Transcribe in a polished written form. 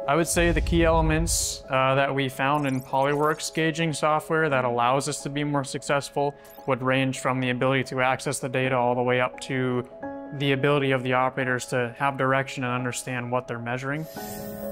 I would say the key elements that we found in PolyWorks gauging software that allows us to be more successful would range from the ability to access the data all the way up to the ability of the operators to have direction and understand what they're measuring.